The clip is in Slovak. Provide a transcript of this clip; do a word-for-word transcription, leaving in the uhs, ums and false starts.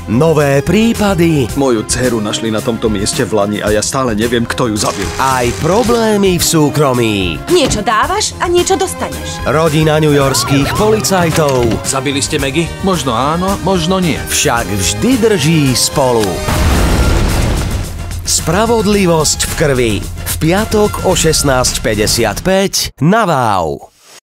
Nové prípady. Moju dceru našli na tomto mieste v lani a ja stále neviem, kto ju zabil. Aj problémy v súkromí. Niečo dávaš a niečo dostaneš. Rodina newyorských policajtov. Zabili ste Maggie? Možno áno, možno nie. Však vždy drží spolu. Spravodlivosť v krvi. V piatok o šestnásť päťdesiatpäť na Wow.